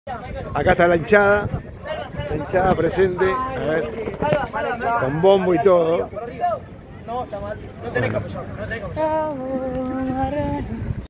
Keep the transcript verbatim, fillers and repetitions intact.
Acá está la hinchada. La hinchada presente. A ver. Con bombo y todo. No, está mal. No tenés capellón. No tenés capellón.